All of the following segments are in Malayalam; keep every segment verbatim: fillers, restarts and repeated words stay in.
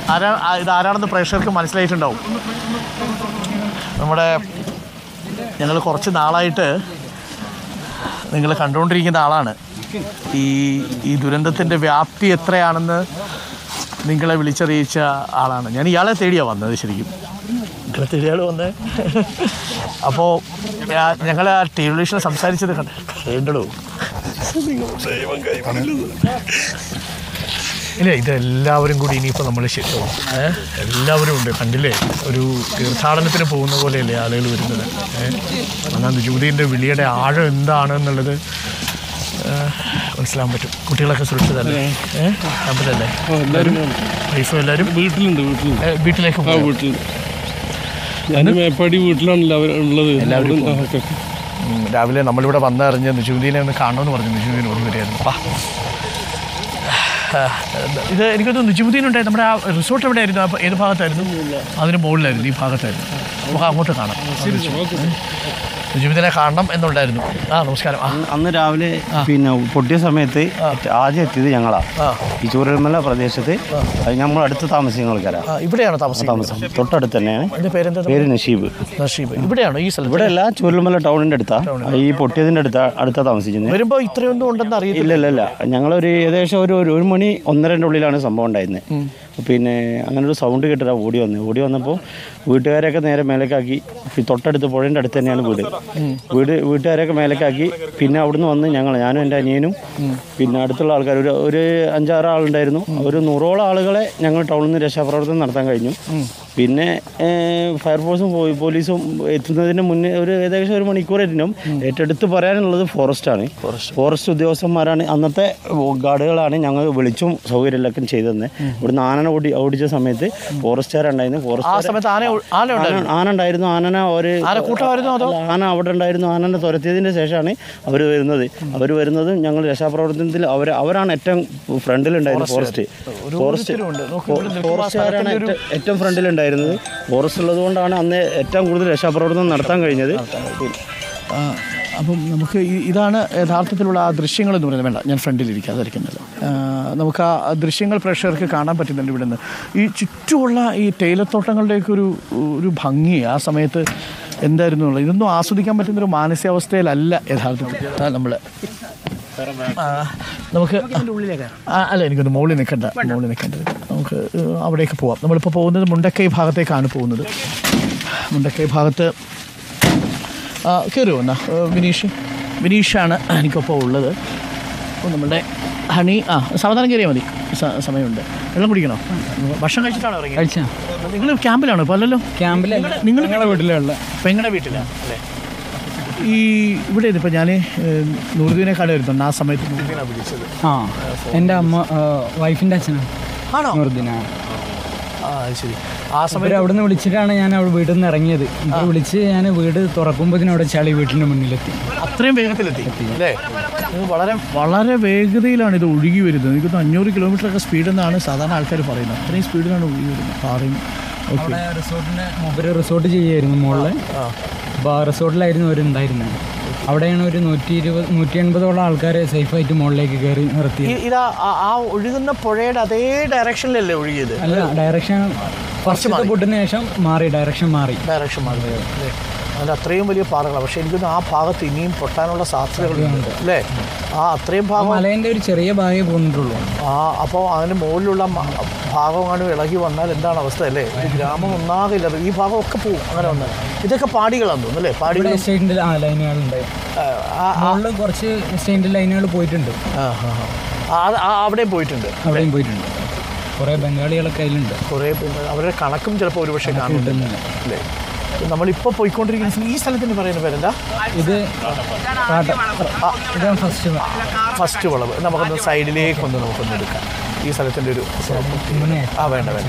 ആരാ ഇതാരാണെന്ന് പ്രേക്ഷകർക്ക് മനസ്സിലായിട്ടുണ്ടാവും. നമ്മുടെ ഞങ്ങൾ കുറച്ച് നാളായിട്ട് നിങ്ങൾ കണ്ടുകൊണ്ടിരിക്കുന്ന ആളാണ്. ഈ ഈ ദുരന്തത്തിൻ്റെ വ്യാപ്തി എത്രയാണെന്ന് നിങ്ങളെ വിളിച്ചറിയിച്ച ആളാണ്. ഞാൻ ഇയാളെ തേടിയാണ് വന്നത്. ശരിക്കും നിങ്ങളെ തേടിയാൾ വന്നത്. അപ്പോൾ ഞങ്ങൾ ആ ടെലിവിഷനിൽ സംസാരിച്ചത് കണ്ടോ? ഇല്ല, ഇതെല്ലാവരും കൂടി ഇനിയിപ്പോൾ നമ്മൾ ശരിയാവും. എല്ലാവരും ഉണ്ട്. കണ്ടില്ലേ, ഒരു തീർത്ഥാടനത്തിന് പോകുന്ന പോലെയല്ലേ ആളുകൾ വരുന്നത്. എന്നാൽ നിജുദ്ദീൻ്റെ വിളിയുടെ ആഴം എന്താണെന്നുള്ളത് മനസ്സിലാൻ പറ്റും. കുട്ടികളൊക്കെ സുരക്ഷിതല്ലേ? ഏഹ് അമ്പലല്ലേ? എല്ലാവരും വൈഫും എല്ലാവരും വീട്ടിലുണ്ട്. വീട്ടിൽ വീട്ടിലേക്ക് പോകും. വീട്ടിൽ മേപ്പാടി വീട്ടിലാണല്ലോ അവരുള്ളത്. എല്ലാവരും രാവിലെ നമ്മളിവിടെ വന്നറിഞ്ഞ് നിജുദ്ദീനെ ഒന്ന് കാണണമെന്ന് പറഞ്ഞു. നിജുദ്ദീൻ ഓടി വരികയായിരുന്നു. അപ്പം ഇത് എനിക്കൊന്ന് നിജുദ്ദീൻ ഉണ്ടായി. നമ്മുടെ ആ റിസോർട്ട് എവിടെയായിരുന്നു? അപ്പോൾ ഏത് ഭാഗത്തായിരുന്നു? അതിന് മുകളിലായിരുന്നു, ഈ ഭാഗത്തായിരുന്നു. നമുക്ക് അങ്ങോട്ട് കാണാം. നിജുദ്ദീനെ കാണണം എന്നുണ്ടായിരുന്നു. ആ നമസ്കാരം. അന്ന് രാവിലെ പിന്നെ പൊട്ടിയ സമയത്ത് ആദ്യം എത്തിയത് ഞങ്ങളാണ് ഈ ചൂരൽമല പ്രദേശത്ത്. നമ്മൾ അടുത്ത് താമസിക്കുന്ന ആൾക്കാരാണ്. ഇവിടെയാണോ താമസം? താമസം തൊട്ടടുത്ത് തന്നെയാണ്. എൻ്റെ പേരെന്താ? പേര് നഷീബ്. നഷീബ്. ഇവിടെയാണോ ഈ സ്ഥലം? ഇവിടെ അല്ല, ചൂരൽമല ടൗണിൻ്റെ അടുത്താണ്. ഈ പൊട്ടിയതിൻ്റെ അടുത്ത അടുത്താണ് താമസിക്കുന്നത്. വരുമ്പോൾ ഇത്രയൊന്നും ഉണ്ടെന്ന് അറിയില്ല. ഇല്ല ഇല്ല ഞങ്ങളൊരു ഏകദേശം ഒരു ഒരു മണി ഒന്നരൻ്റെ ഉള്ളിലാണ് സംഭവം ഉണ്ടായിരുന്നത്. പിന്നെ അങ്ങനെ ഒരു സൗണ്ട് കേട്ടിട്ടാണ് ഓടി വന്നത്. ഓടി വന്നപ്പോൾ വീട്ടുകാരെയൊക്കെ നേരെ മേലേക്കാക്കി. തൊട്ടടുത്ത് പുഴേൻ്റെ അടുത്ത് തന്നെയാണ് വീട്. വീട് വീട്ടുകാരെയൊക്കെ മേലേക്കാക്കി. പിന്നെ അവിടുന്ന് വന്ന് ഞങ്ങൾ, ഞാനും എൻ്റെ അനിയനും പിന്നെ അടുത്തുള്ള ആൾക്കാർ ഒരു ഒരു അഞ്ചാറ് ആളുണ്ടായിരുന്നു. ഒരു നൂറോളം ആളുകളെ ഞങ്ങൾ ടൗണിൽ നിന്ന് രക്ഷാപ്രവർത്തനം നടത്താൻ കഴിഞ്ഞു. പിന്നെ ഫയർഫോഴ്സും പോലീസും എത്തുന്നതിന് മുന്നേ ഒരു ഏകദേശം ഒരു മണിക്കൂറായിട്ടും. ഏറ്റെടുത്ത് പറയാനുള്ളത് ഫോറസ്റ്റാണ്. ഫോറസ്റ്റ് ഉദ്യോഗസ്ഥന്മാരാണ്, അന്നത്തെ ഗാർഡുകളാണ് ഞങ്ങൾ വിളിച്ചും സൗകര്യങ്ങളൊക്കെ ചെയ്തതെന്ന്. ഇവിടുന്ന് ആനനെ ഓടി ഓടിച്ച സമയത്ത് ഫോറസ്റ്റുകാരുണ്ടായിരുന്നു. ഫോറസ്റ്റ് ആന ഉണ്ടായിരുന്നു. ആനനെ ഒരു ആന അവിടെ ഉണ്ടായിരുന്നു. ആനനെ തുരത്തിയതിന് ശേഷമാണ് അവർ വരുന്നത്. അവർ വരുന്നതും ഞങ്ങൾ രക്ഷാപ്രവർത്തനത്തിൽ അവർ അവരാണ് ഏറ്റവും ഫ്രണ്ടിലുണ്ടായിരുന്നത്. ഫോറസ്റ്റ് ഫോറസ്റ്റ് ഫോറസ്റ്റുകാരാണ് ഏറ്റവും ഫ്രണ്ടിലുണ്ടായിരുന്നത്. ഫോറസ്റ്റ് ഉള്ളത് കൊണ്ടാണ് അന്ന് ഏറ്റവും കൂടുതൽ രക്ഷാപ്രവർത്തനം നടത്താൻ കഴിഞ്ഞത്. അപ്പം നമുക്ക് ഇതാണ് യഥാർത്ഥത്തിലുള്ള ആ ദൃശ്യങ്ങളെന്ന് പറയുന്നത്. വേണ്ട, ഞാൻ ഫ്രണ്ടിലിരിക്കുക, അതായിരിക്കുന്നില്ല. നമുക്ക് ആ ദൃശ്യങ്ങൾ പ്രേക്ഷകർക്ക് കാണാൻ പറ്റുന്നുണ്ട്. ഇവിടെ നിന്ന് ഈ ചുറ്റുമുള്ള ഈ തേയിലത്തോട്ടങ്ങളുടെയൊക്കെ ഒരു ഒരു ഭംഗി ആ സമയത്ത് എന്തായിരുന്നു ഉള്ളത്. ഇതൊന്നും ആസ്വദിക്കാൻ പറ്റുന്നൊരു മാനസികാവസ്ഥയിലല്ല യഥാർത്ഥത്തിൽ നമ്മൾ. നമുക്ക് അല്ല, എനിക്കൊന്ന് മുകളിൽ നിൽക്കണ്ട മുകളിൽ നിൽക്കേണ്ടത്. നമുക്ക് അവിടേക്ക് പോവാം. നമ്മളിപ്പോൾ പോകുന്നത് മുണ്ടക്കൈ ഭാഗത്തേക്കാണ് പോകുന്നത്. മുണ്ടക്കൈ ഭാഗത്ത് കയറുമോ എന്നാ വിനീഷ്? വിനീഷാണ് എനിക്കൊപ്പം ഉള്ളത്. അപ്പോൾ നമ്മളുടെ ഹണി ആ സാവധാനം കയറിയാൽ മതി, സമയമുണ്ട്. വെള്ളം കുടിക്കണോ? ഭക്ഷണം കഴിച്ചിട്ടാണോ ഇറങ്ങി? കഴിച്ചാൽ. നിങ്ങൾ ക്യാമ്പിലാണോ ഇപ്പോൾ? അല്ലല്ലോ, ക്യാമ്പിലല്ല. നിങ്ങൾ നിങ്ങളുടെ വീട്ടിലുള്ള പെങ്ങളുടെ വീട്ടിലാണ് അല്ലേ? ഈ ഇവിടെ ഇപ്പോൾ ഞാൻ നൂറുദ്ദീനെ കാണുമായിരുന്നു. ആ സമയത്ത് നൂറുദ്ദീനാണ് വിളിച്ചത്. ആ, എൻ്റെ അമ്മ വൈഫിൻ്റെ അച്ഛനാണ്. ആണോ? നൂറുദ്ദീനാണ്. ആ ശരി. ആ സമയത്ത് അവിടെ നിന്ന് വിളിച്ചിട്ടാണ് ഞാൻ അവിടെ വീട്ടിൽ നിന്ന് ഇറങ്ങിയത്. ഇവിടെ വിളിച്ച് ഞാൻ വീട് തുറക്കുമ്പോഴത്തേനും അവിടെ ചളി വീട്ടിൻ്റെ മുന്നിലെത്തി. അത്രയും വേഗത്തിലെത്തി അല്ലേ? വളരെ വളരെ വേഗതയിലാണ് ഇത് ഒഴുകി വരുന്നത്. എനിക്കൊന്ന് അഞ്ഞൂറ് കിലോമീറ്ററൊക്കെ സ്പീഡെന്നാണ് സാധാരണ ആൾക്കാർ പറയുന്നത്. അത്രയും സ്പീഡിലാണ് ഒഴുകി വരുന്നത്. പാറയും അവിടെ റിസോർട്ടിൻ്റെ മുമ്പ് റിസോർട്ട് ചെയ്യുമായിരുന്നു മുകളിൽ. അപ്പോൾ ആ റിസോർട്ടിലായിരുന്നു അവരുണ്ടായിരുന്നത്. അവിടെയാണ് ഒരു നൂറ്റി ഇരുപത് നൂറ്റി എൺപതോളം ആൾക്കാരെ സേഫായിട്ട് മുകളിലേക്ക് കയറി നിർത്തി. ഇതാ ആ ഒഴുകുന്ന പുഴയുടെ അതേ ഡയറക്ഷനിലല്ലേ ഒഴുകിയത്? അല്ല, ഡയറക്ഷൻ ഫസ്റ്റ് പൊട്ടിന് ശേഷം മാറി, ഡയറക്ഷൻ മാറി ഡയറക്ഷൻ മാറി അതിൻ്റെ അത്രയും വലിയ പാറകളാണ്. പക്ഷേ എനിക്കൊന്ന് ആ ഭാഗത്ത് ഇനിയും പൊട്ടാനുള്ള സാധ്യതകളുണ്ട് അല്ലേ? ആ അത്രയും ഭാഗം മലേൻ്റെ ഒരു ചെറിയ ഭാഗമേ പോന്നിട്ടുള്ളൂ. ആ അപ്പോൾ അതിന് മുകളിലുള്ള ഭാഗമാണ് ഇളകി വന്നാൽ എന്താണ് അവസ്ഥ അല്ലേ? ഒരു ഗ്രാമം ഒന്നാകില്ല. ഈ ഭാഗമൊക്കെ പോകും അങ്ങനെ വന്നാൽ. ഇതൊക്കെ പാടികളാണെന്ന് തോന്നുന്നു അല്ലേ? പാടികൾ എസ്റ്റേറ്റിൻ്റെ ആ ലൈനുകളുണ്ട്. മുകളിൽ കുറച്ച് എസ്റ്റേറ്റിൻ്റെ ലൈനുകൾ പോയിട്ടുണ്ട്. ആ അവിടെയും പോയിട്ടുണ്ട്. അവിടെയും പോയിട്ടുണ്ട്. കുറേ ബംഗാളികളൊക്കെ അതിലുണ്ട്. കുറേ അവരുടെ കണക്കും ചിലപ്പോൾ ഒരുപക്ഷെ കാണുന്നുണ്ട് അല്ലേ? നമ്മളിപ്പോൾ പോയിക്കൊണ്ടിരിക്കുന്ന ഈ സ്ഥലത്തിന് പറയുന്ന പേരെന്താ? ഇത് ഇതാണ് ഫസ്റ്റ് ഫസ്റ്റ് വളവ്. നമുക്കൊന്ന് സൈഡിലേക്കൊന്ന് നമുക്കൊന്ന് എടുക്കാം. ഈ സ്ഥലത്തിൻ്റെ ഒരു ആ വേണ്ട വേണ്ട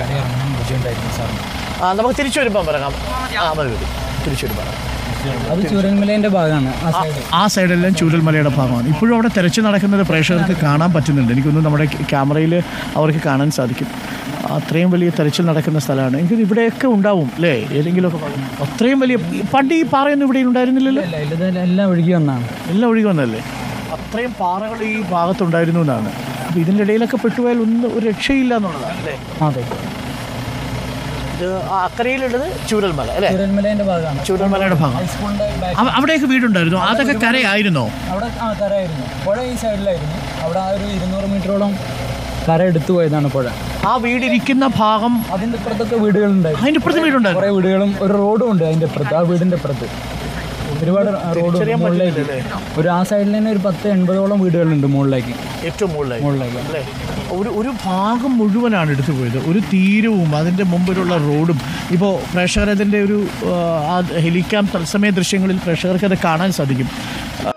ആ നമുക്ക് തിരിച്ചു വരുമ്പം പറയാം. ആ മതി മതി തിരിച്ചു വരുമ്പോൾ. അത് ചൂരൽമലേൻ്റെ ഭാഗമാണ്. ആ സൈഡെല്ലാം ചൂരൽമലയുടെ ഭാഗമാണ്. ഇപ്പോഴും അവിടെ തിരച്ചു നടക്കുന്നത് പ്രേക്ഷകർക്ക് കാണാൻ പറ്റുന്നുണ്ട്. എനിക്കൊന്ന് നമ്മുടെ ക്യാമറയിൽ അവർക്ക് കാണാൻ സാധിക്കും. അത്രയും വലിയ തെരച്ചിൽ നടക്കുന്ന സ്ഥലമാണ്. എനിക്ക് ഇവിടെയൊക്കെ ഉണ്ടാവും അല്ലേ? ഏതെങ്കിലുമൊക്കെ അത്രയും വലിയ പണ്ട് ഈ പാറയൊന്നും ഇവിടെ ഉണ്ടായിരുന്നില്ലല്ലോ. എല്ലാം ഒഴുകി വന്നാണ്. എല്ലാം ഒഴുകി വന്നല്ലേ? അത്രയും പാറകൾ ഈ ഭാഗത്തുണ്ടായിരുന്നു എന്നാണ്. അപ്പോൾ ഇതിൻ്റെ ഇടയിലൊക്കെ പെട്ടുപോയാൽ ഒന്നും ഒരു രക്ഷയില്ല എന്നുള്ളതാണ് അല്ലേ? അതെ. അക്കരയിലുള്ളത് ചൂരൽമല അല്ലേ? ചൂരൽമലേൻ്റെ ഭാഗമാണ്. ചൂരൽമലയുടെ ഭാഗം. ഹൈസ്കൂളിൻ്റെ ബാക്ക് അവ- അവിടെയൊക്കെ വീടുണ്ടായിരുന്നു? അതൊക്കെ കരയായിരുന്നോ? അവിടെ ആ കരയായിരുന്നു. പുഴ ഈ സൈഡിലായിരുന്നു. അവിടെ ആ ഒരു ഇരുന്നൂറ് മീറ്ററോളം കര എടുത്തു പോയതാണ് പുഴ. ആ വീടിരിക്കുന്ന ഭാഗം അതിൻ്റെ ഇപ്പുറത്തൊക്കെ വീടുകളുണ്ടായിരുന്നു. അതിൻ്റെ ഇപ്പുറത്ത് വീടുണ്ടായിരുന്നു. കുറേ വീടുകളും ഒരു റോഡും ഉണ്ട് അതിൻ്റെ ഇപ്പുറത്ത്. ആ വീടിൻ്റെ ഇപ്പുറത്ത് ഒരുപാട് റോഡ് മുകളിലേക്ക്. ഒരു ആ സൈഡിൽ തന്നെ ഒരു പത്ത് എൺപതോളം വീടുകളുണ്ട് മുകളിലേക്ക്. ഏറ്റവും മുകളിലേക്ക് മുകളിലേക്ക് അല്ലേ? ഒരു ഒരു ഭാഗം മുഴുവനാണ് എടുത്തു പോയത്. ഒരു തീരവും അതിൻ്റെ മുമ്പിലുള്ള റോഡും. ഇപ്പോൾ പ്രേക്ഷകരതിൻ്റെ ഒരു ആ ഹെലിക്യാം തത്സമയ ദൃശ്യങ്ങളിൽ പ്രേക്ഷകർക്ക് അത് കാണാൻ സാധിക്കും.